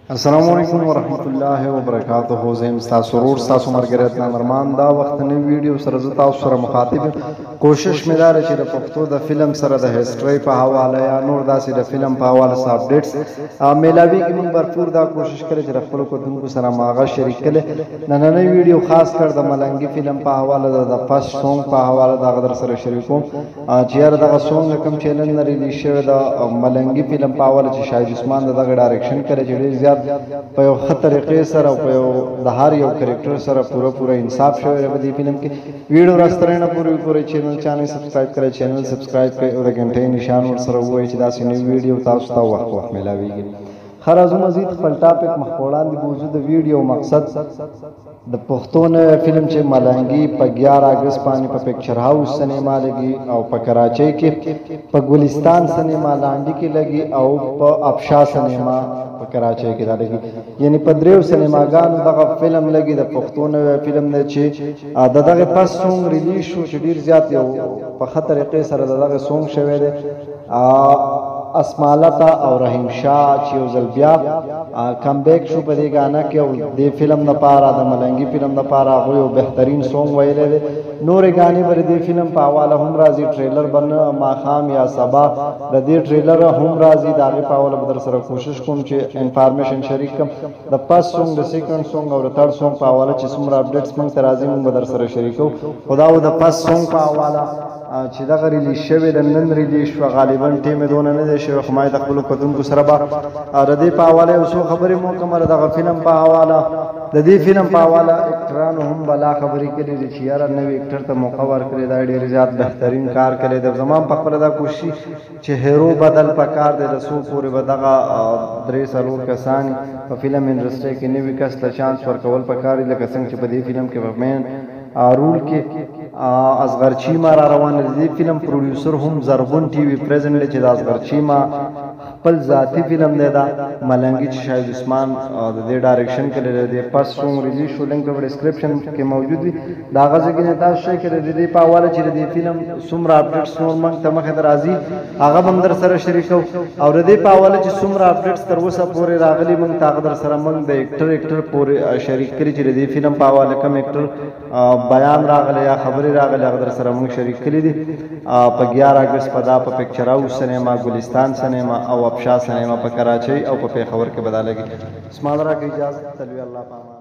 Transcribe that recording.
السلام علیکم ورحمۃ اللہ وبرکاتہ. زم تاسو ورور تاسو مرګریت نامرمان دا وخت نو ویډیو سره ز تاسو سره مخاطب کوشش مې دار چې د پښتو د فلم سره د هیستوري په حواله یا نور داسې د فلم په حواله سره اپډیټس میلاوي کې موږ भरपूर دا کوشش کړی چې خپل کوونکو سره ماغه شریک کړي. نننۍ ویډیو خاص کر د ملنګي فلم په حواله د فرست سونګ په حواله دا غدر سره شریکوم چې هر دغه سونګ کوم چینل نه ریلیز شوی د ملنګي فلم په حواله چې شاهد عثمان دغه ډایرکشن کړی چې ډیر زیات په یو ښه طریقې سره او په یو د هر یو کریکټر سره پوره انصاف شوی دی په دې فلم کې. ویډیو راستره نه پوره چینل سبسکرایب کړئ، چینل سبسکرایب کړئ او د غنټې نشان ورسره ووایئ چې داسې نوې ویډیو تاسو ته وخت میلاویږي. خیر ازو مزید خپل ټاپک مخ وړاندې بوزو. د ویډیو مقصد د پښتو نوی فلم چې ملنګي په 11 اگست باندې په پکچر هاوس سینما لګي او په کراچۍ کې په ګلستان سینما لاندې کې لګي او په افشا سینما په کراچۍ کې لګي. یعنی په دریو سینماګانو دغه فلم لګي. د پښتو نوی فلم دی چې دغه پس سونګ ریلیز شو چې ډیر زیات یو په ښه طریقې سره دغه سونګ شوی دی. اسمالتا او رحیم شاه چې یو ځل بیا کم بیک شو په دې غانا کې او د فلم لپاره د ملنګي فلم لپاره هغه یو بهترین سونګ ویلې دي. نورې غانې بر دې فلم په حواله هم راځي، ټریلر بن ماخام یا سبا د دې ټریلر هم راځي. دا په حواله بدر سره کوشش کوم چې انفارمیشن شریک کوم. د پاس سونګ، د سیکنډ سونګ او د تھرد سونګ په حواله چې څومره اپډیټس موږ ته راځي موږ بدر سره شریکو. خدا او د پاس سونګ په حواله چې دغه ریلیز شوی د نن ریلیز شو غالبا ټیم دونه نه دی شوی. خو ما د خپل کتونکو سره به د دې په حواله یو څو خبرې مو کومه دغه فلم په حواله د دې فلم په حواله اکټرانو هم بلا خبرې کړې دي چې یاره نوی اکټر ته موقع ورکړې دا ډېر زیات بهترین کار کړی دی. زمان په خپل دا کوشش چې هیرو بدل پکار دی د سو پورې به دغه 3 کسان په فلم انډستری کې نوی کس ته چانس ورکول پکار دی. لکه څنګه چې په دې فلم کې په مین رول کې اصغر چیما را روان دی. فلم پروډوسر هم زرغون ټي وي پریزنټ دی چې د اصغر چیما خپل ذاتی فلم دی. دا ملنګي چې شاهد عثمان د دې ډایرکشن کړی دی. پس سونګ ریلیز شو، لینک په ډسکرپشن کې موجود وي. دا غزه کې تاسو شي کړی د دې په حواله چې د فلم څومره اپډیټس نور موږ ته مخه راځي هغه هم در سره شریکو او د دې په حواله چې څومره اپډیټس تر اوسه پورې راغلي موږ ته در سره موږ د اکټر پورې شریک کړی چې د دې فلم په حواله کوم اکټر بیان راغلی یا خبرې راغلی هغه در سره موږ شریک کړي دي. په 11 اگست په دا په پکچر هاوس سینما، ګلستان سینما او افشا سینما په کراچۍ او په پیښور کې بدلېږي. اسمان را کې اجازه تلوي الله پاک.